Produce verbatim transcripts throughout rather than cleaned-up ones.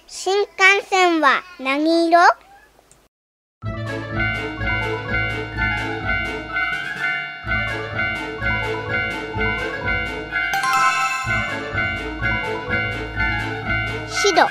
新幹線は何色？白。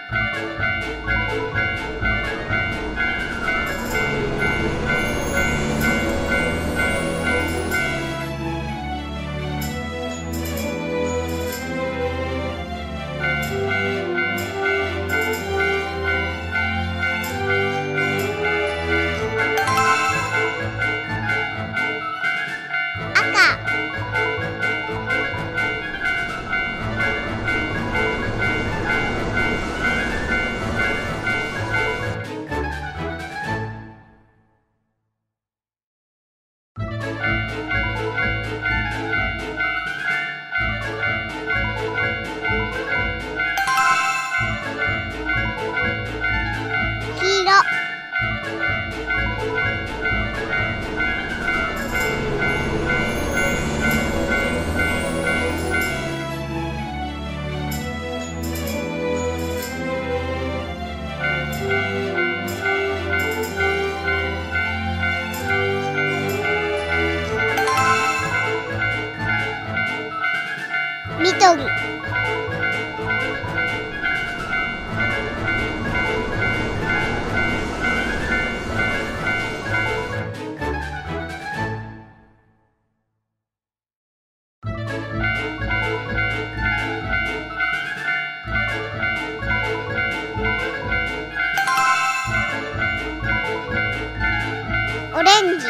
緑。オレンジ。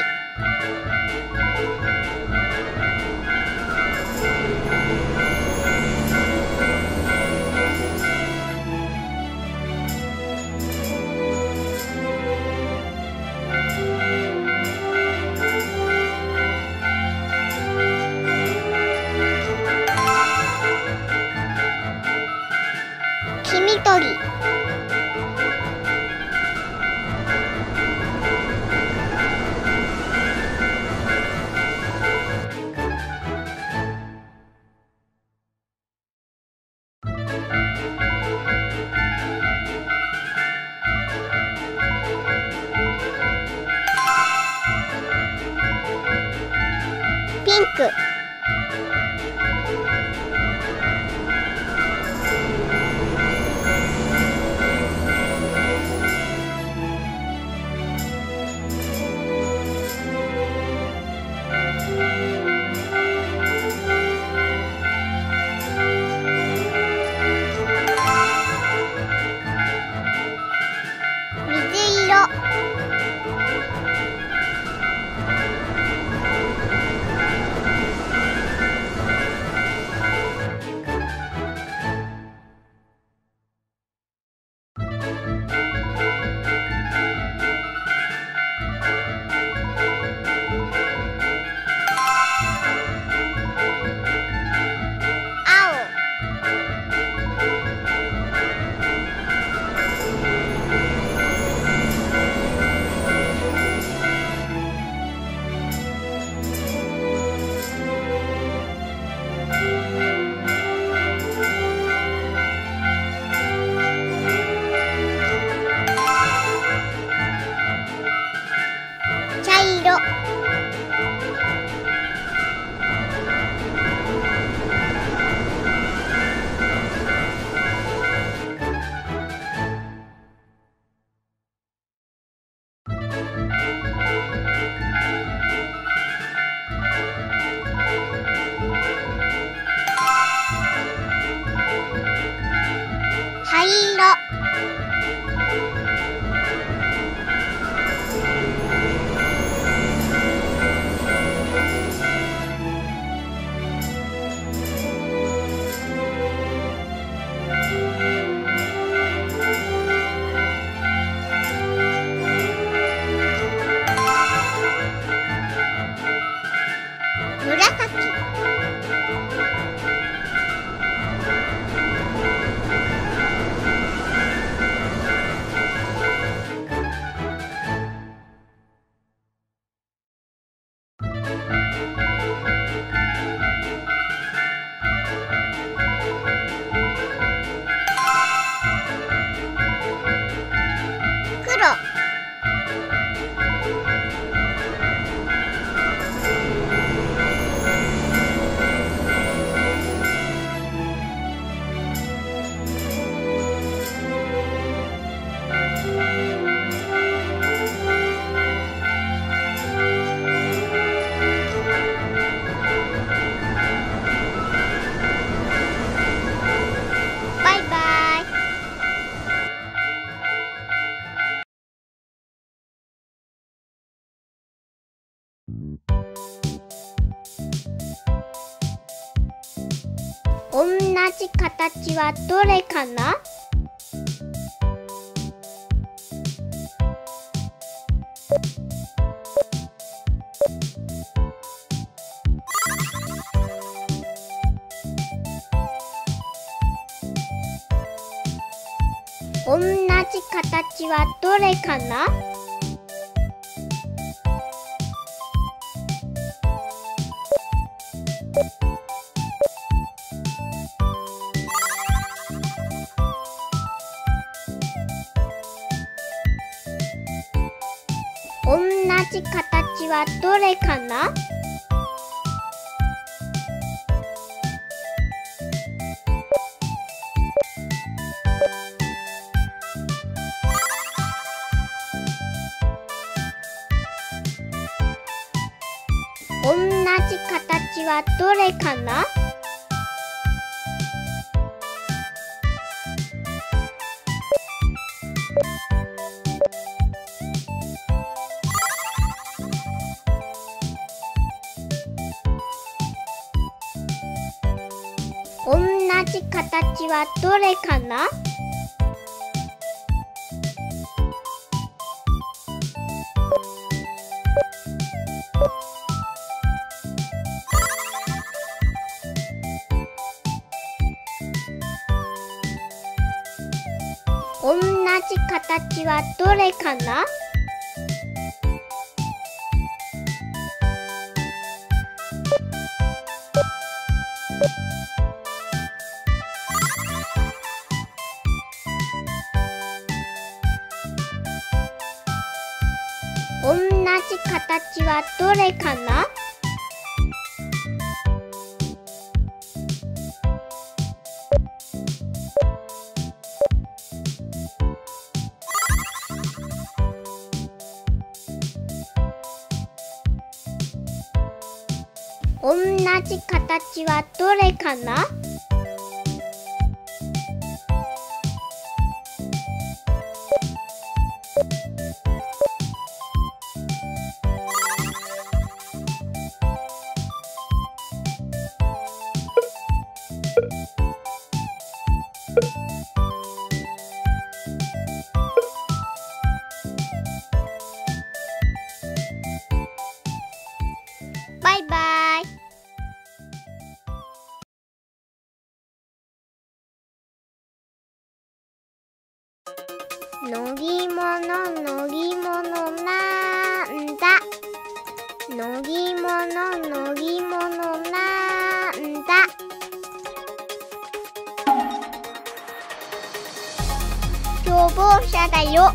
黄緑。ピンク。水色。 じ形はどれかな？おんなじ形はどれかな？おんなじ形はどれかな？おんなじ形はどれかな？おんなじ形はどれかな？おんなじ形はどれかな？おんなじ形はどれかな？おんなじ形はどれかな？バイバイ。乗り物乗り物なんだ？乗り物乗り物なんだ？消防車だよ。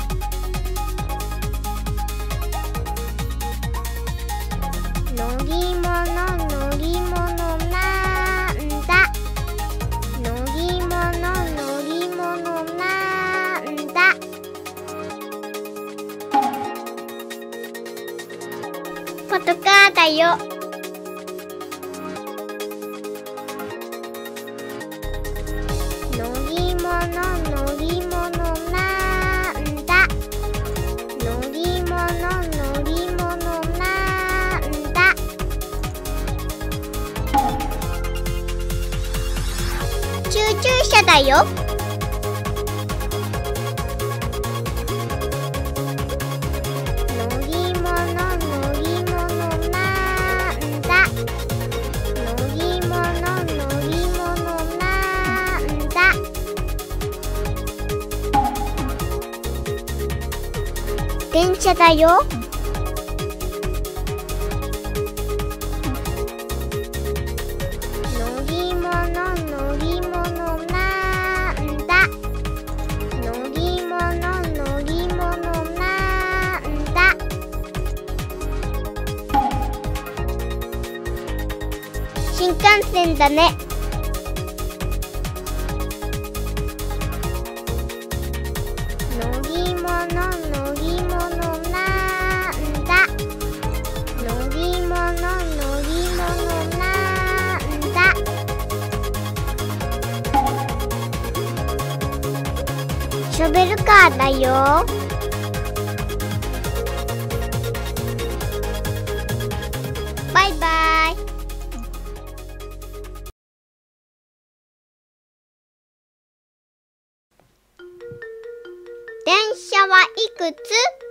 乗り物乗り物なんだ？乗り物乗り物なんだ？パトカーだよ。乗り物乗り物なんだ？乗り物乗り物なんだ？救急車だよ。乗り物乗り物なんだ？乗り物乗り物なんだ？電車だよ。乗り物乗り物なんだ？乗り物乗り物なんだ？新幹線だね。乗り物乗り物なんだ？乗り物乗り物なんだ？ショベルカーだよ。バイバイ。 電車はいくつ？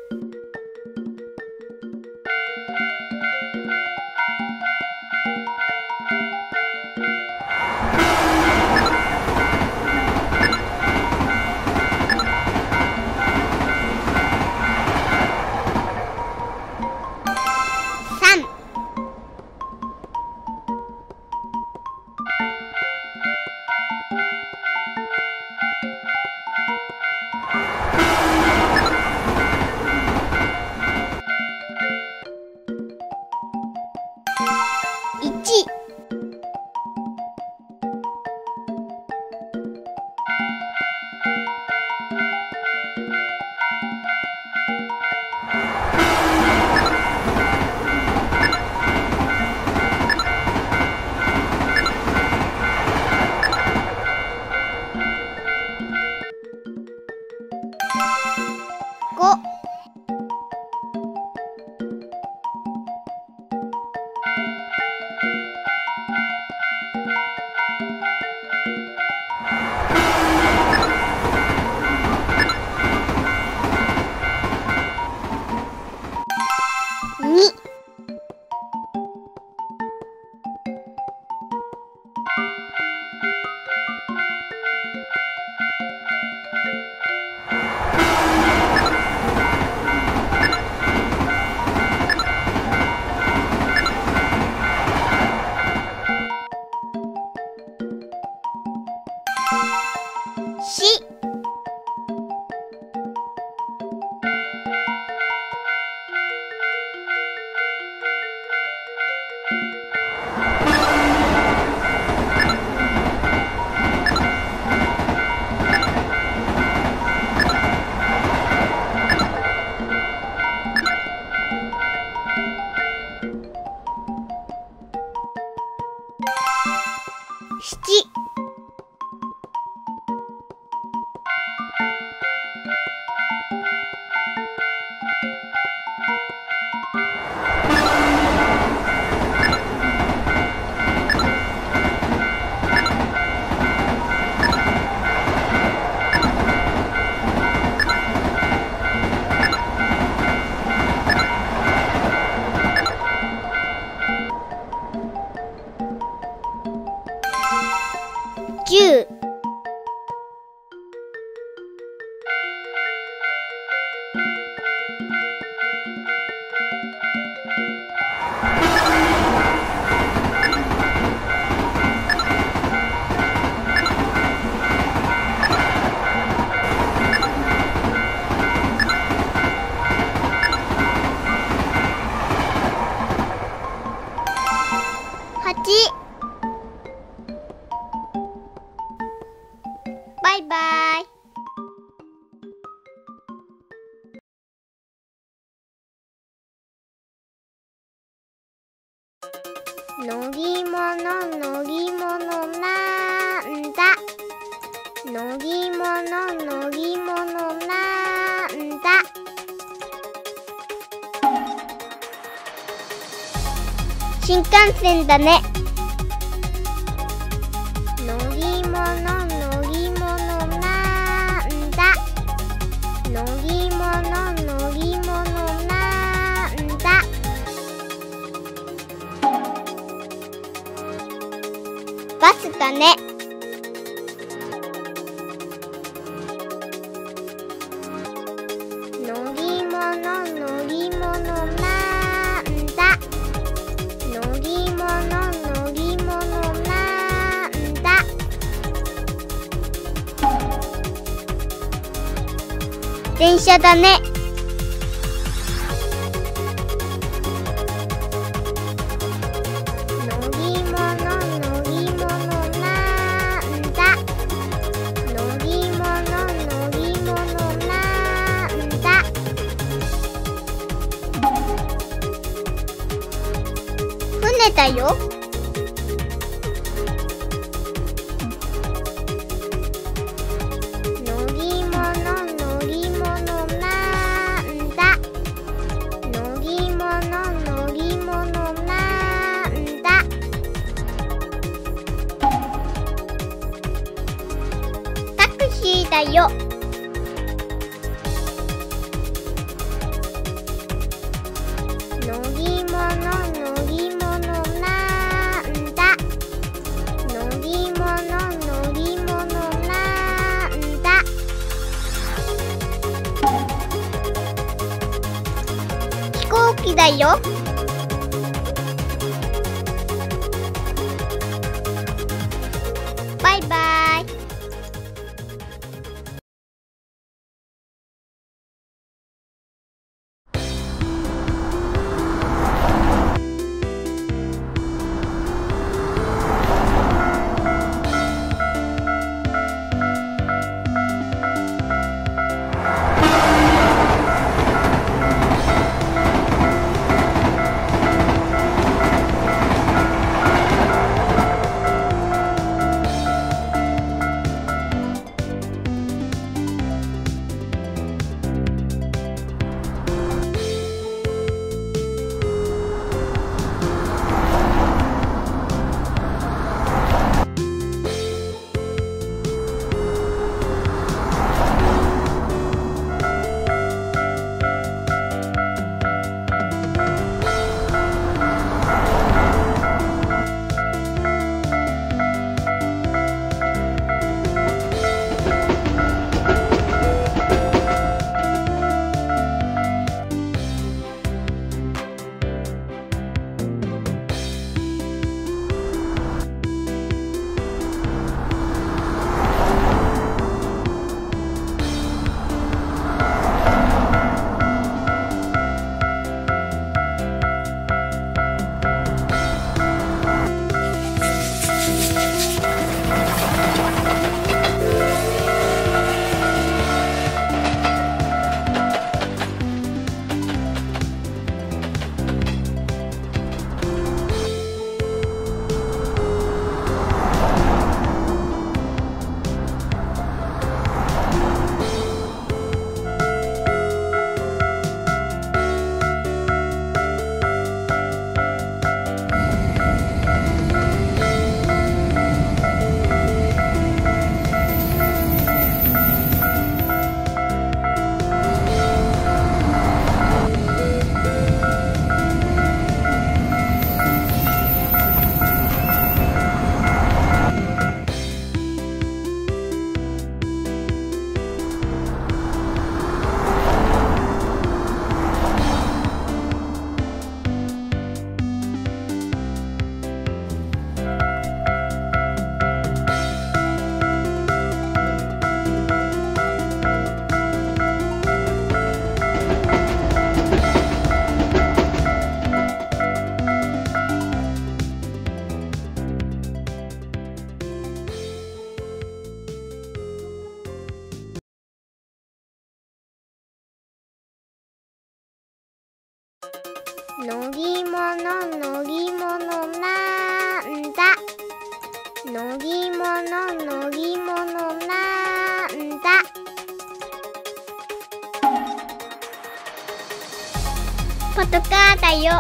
さん。いち。ご。に。し。七。じゅう。はち。バイバイ。乗り物乗り物なんだ。乗り物乗り物なんだ。新幹線だね。乗り物乗り物なんだ。乗り物乗り物なんだ。バスだね。乗り物乗り物なんだ。乗り物乗り物なんだ。電車だね。乗り物乗り物なんだ。乗り物乗り物なんだ。船だよ。乗り物乗り物なんだ。乗り物乗り物なんだ。タクシーだよ。 ぎものなんだ。のりもののりものなんだ。飛行機だよ。バイバイ。のりもののりものなんだ。のりもののりものなんだ。パトカーだよ。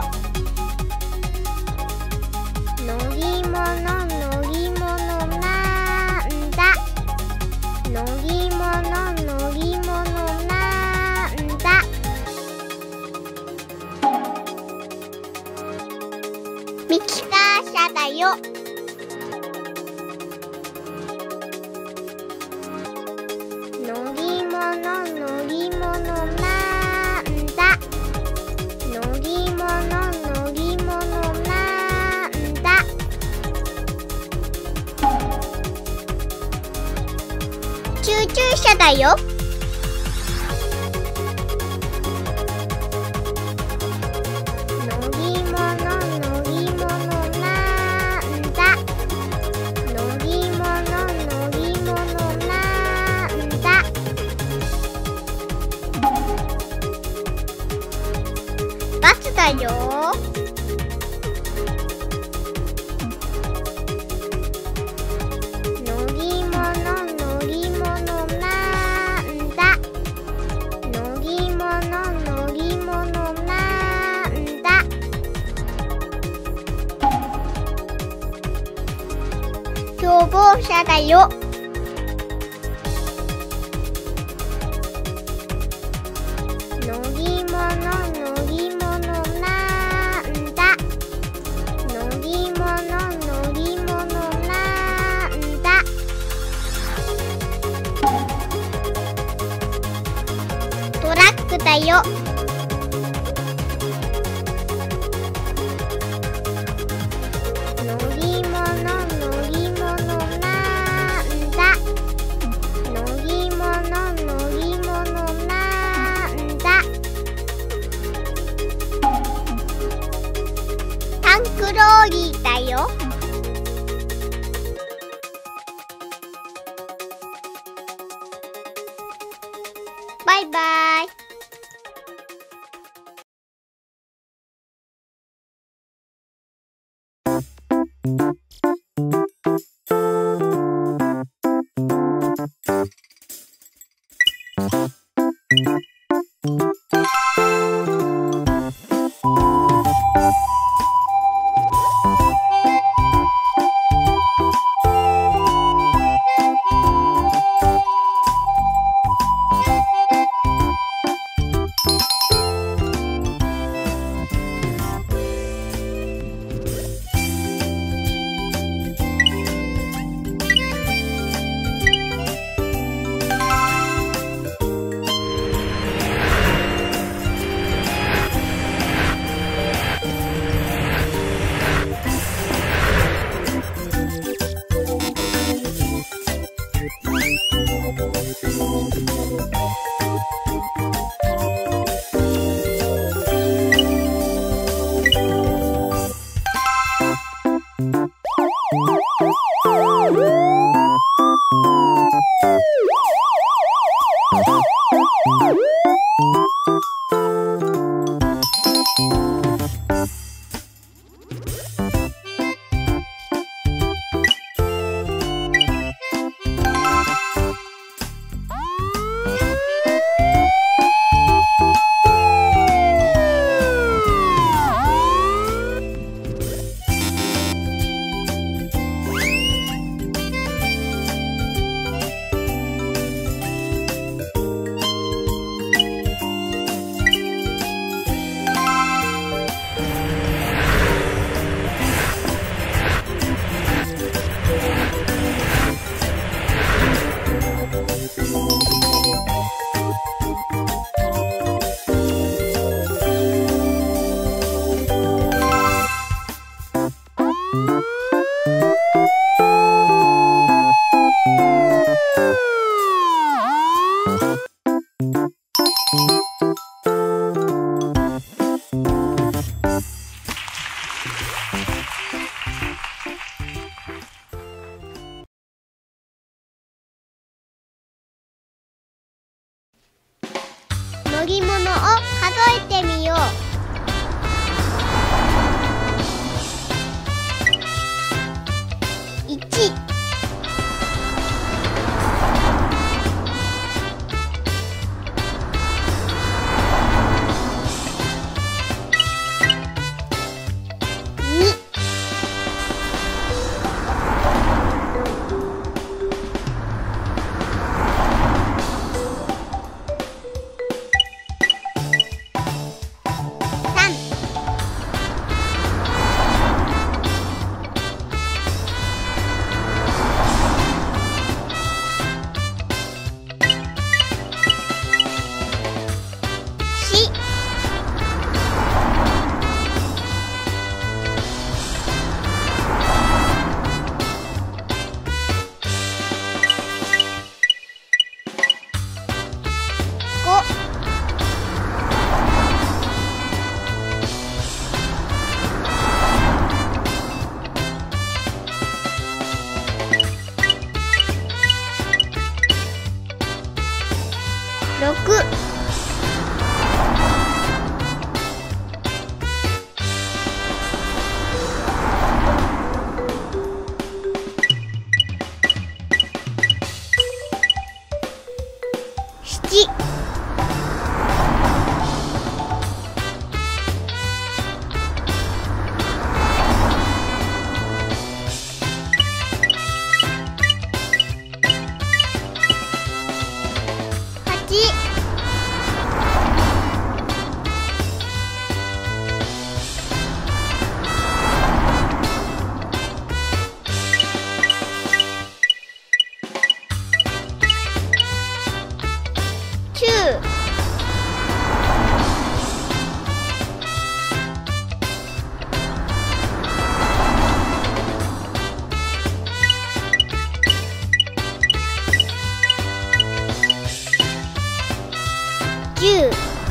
のりもののりものなんだ。のりもののりものなんだ。ミキサー車だよ。のりもののりものなんだ。のりもののりものなんだ。チューチュー車だよ。バスだよ。のりもののりものなんだ。のりもののりものなんだ。消防車だよ。のりもののりものなんだよ。乗り物乗り物なんだ。乗り物乗り物なんだ。タンクローリーだよ。バイバイ。乗り物を数えてみよう。いち、に、ろく、しち、はち、きゅう、 じゅう。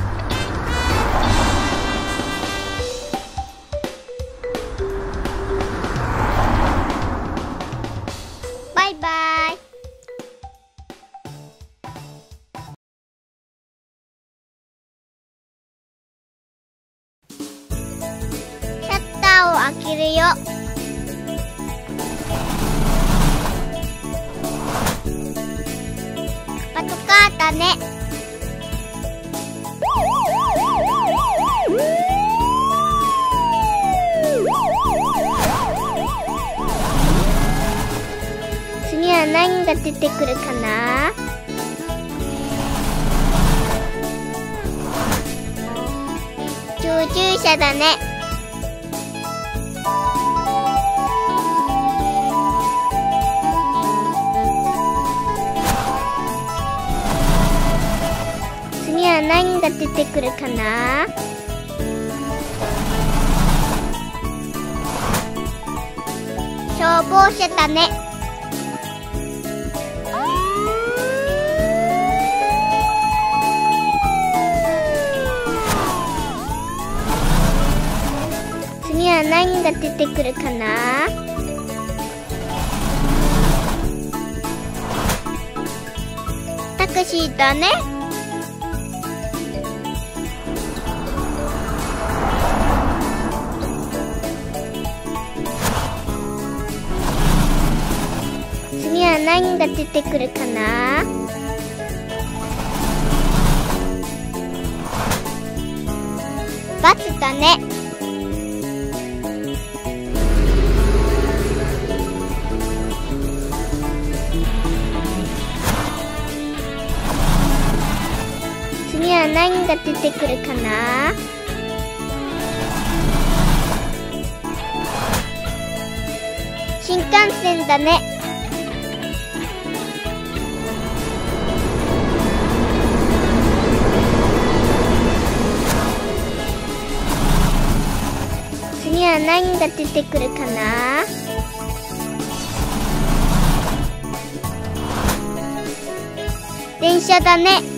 バイバイ。シャッターを開けるよ。パトカーだね。次は何が出てくるかな。操縦者だね。次は何が出てくるかな。消防車だね。次は何が出てくるかな。タクシーだね。次は何が出てくるかな。バスだね。次は何が出てくるかな。新幹線だね。次は何が出てくるかな。電車だね。